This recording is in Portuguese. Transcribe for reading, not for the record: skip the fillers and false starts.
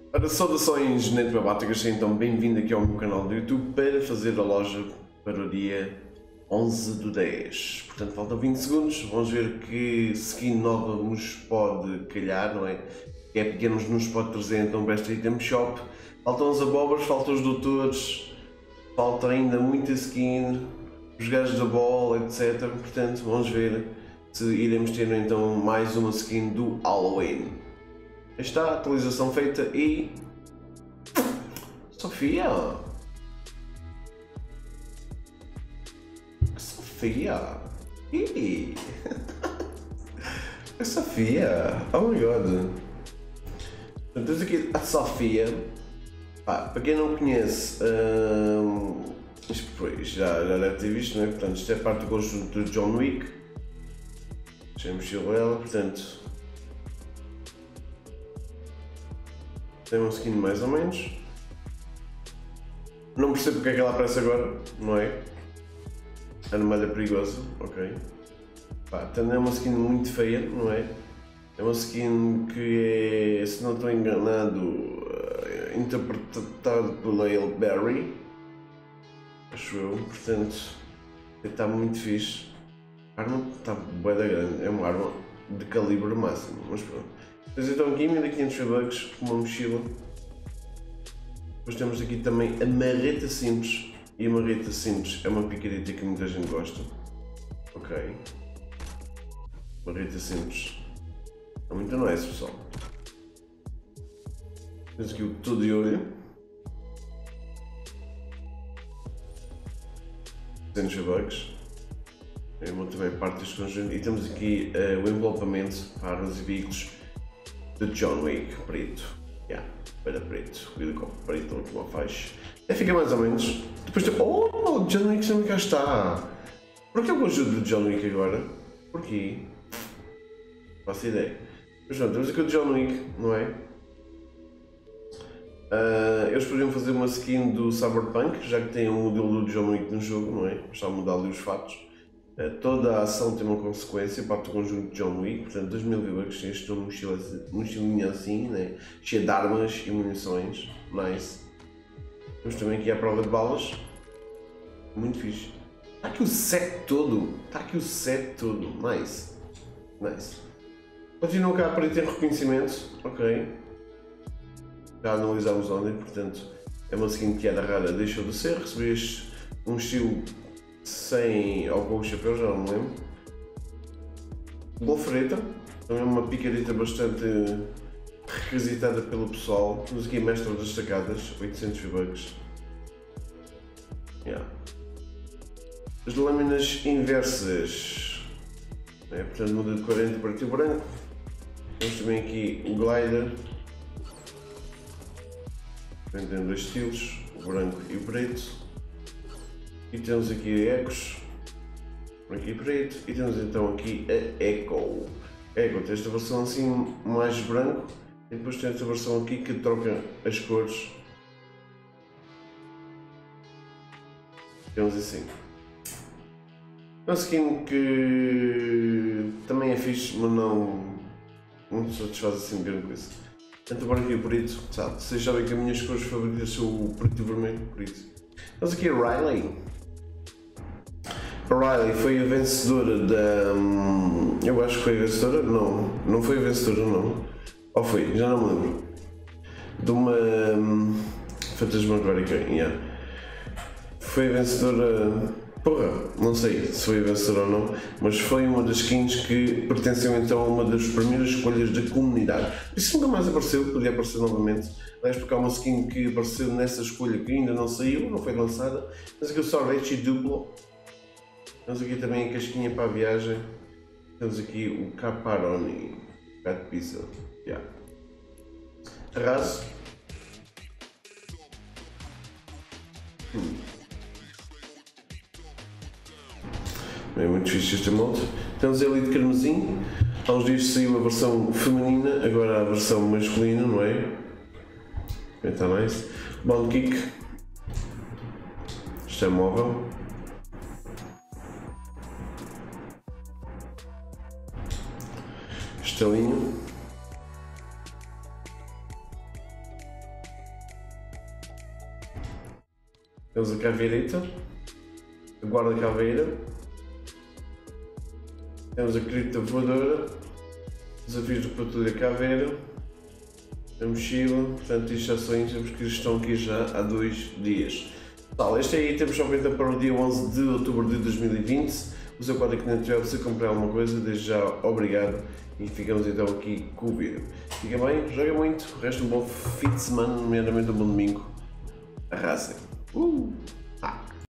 Ora, saudações netbabáticas, então bem-vindo aqui ao meu canal do YouTube para fazer a loja para o dia 11/10. Portanto, faltam 20 segundos, vamos ver que skin nova nos pode calhar, não é? Que é pequenos nos pode trazer então Best Item Shop. Faltam os abóboras, faltam os doutores, falta ainda muita skin, os gajos da bola, etc. Portanto, vamos ver se iremos ter então mais uma skin do Halloween. Está a atualização feita e... Sofia! Sofia! Ih! A Sofia! Oh my god! Então, temos aqui a Sofia. Para quem não conhece, isto já deve ter visto, não é? Portanto, isto é parte do conjunto de John Wick. Deixa-me mexer ela, portanto... Tem uma skin mais ou menos. Não percebo porque é que ela aparece agora, não é? Armalha perigosa, ok. Também é uma skin muito feia, não é? É uma skin que é, se não estou enganado, interpretado pela Halle Berry. Acho eu, portanto, está muito fixe. A arma está bué da grande, é uma arma de calibre máximo, mas pronto. Temos então aqui 1500 V-Bucks, uma mochila. Depois temos aqui também a marreta simples. E a marreta simples é uma picareta que muita gente gosta. Ok. Marreta simples. É muito nice, pessoal. Temos aqui o todo de olho. 200 V-Bucks. É uma também parte deste conjunto. E temos aqui o envelopamento para os veículos de John Wick, preto. Para preto, cuida com preto, última faixa. Fica mais ou menos. Depois tem... Oh, John Wick também cá está! Porquê o conjunto de John Wick agora? Porquê? Não faço ideia. Mas pronto, temos aqui o John Wick, não é? Eles poderiam fazer uma skin do Cyberpunk, já que tem um modelo do John Wick no jogo, não é? Está a mudar ali os fatos. Toda a ação tem uma consequência, parte do conjunto de John Wick, portanto 2000 V-Bucks, tem este mochilinha assim, né? Cheia de armas e munições, nice. Temos também aqui a prova de balas, muito fixe. Está aqui o set todo, nice, nice. Continua cá para ter reconhecimento, ok. Já analisámos ontem, portanto é uma skin que era rara, deixou de ser, recebeste um estilo sem ou com o chapéu, já não me lembro. Golfereta, também uma picareta bastante requisitada pelo pessoal. Temos aqui mestre das sacadas, 800 V-Bucks. As lâminas inversas, portanto muda de 40 para preto e branco. Temos também aqui o glider, tem dois estilos, o branco e o preto. E temos aqui ecos, branco e preto, e temos então aqui a Echo. Echo tem esta versão assim mais branco, e depois tem esta versão aqui que troca as cores. Temos assim. Uma skin que também é fixe, mas não me satisfaz assim grande coisa. Tanto o branco e o preto, sabe? Vocês sabem que as minhas cores favoritas são o preto e o vermelho, por isso. Temos aqui a Riley. A Riley foi a vencedora da... Eu acho que foi a vencedora? Não, não foi a vencedora não. Ou foi? Já não me lembro. De uma... Fantasmagórica, Foi a vencedora... Porra, não sei se foi a vencedora ou não, mas foi uma das skins que pertenceu então a uma das primeiras escolhas da comunidade. Isso nunca mais apareceu, podia aparecer novamente. Aliás, porque há uma skin que apareceu nessa escolha que ainda não saiu, não foi lançada. Mas aqui o Sorete Duplo. Temos aqui também a casquinha para a viagem. Temos aqui o Caparoni. Cat Pizza. Arraso. É muito fixe este molde. Temos a Elite Carmesim. Há uns dias saiu a versão feminina, agora a versão masculina, não é? Está nice. Bond Kick. Isto é móvel. Estelinho. Temos a caveirita, a guarda-caveira, temos a cripta voadora, desafios do patrulha caveira, a mochila, portanto isto já são itens que estão aqui já há 2 dias. Pessoal, este aí temos somente para o dia 11 de outubro de 2020. O seu código que não tiver, você comprar alguma coisa, desde já obrigado e ficamos então aqui com o vídeo. Fica bem, joga muito, o resto um bom fim de semana, nomeadamente um bom domingo. Arrasem!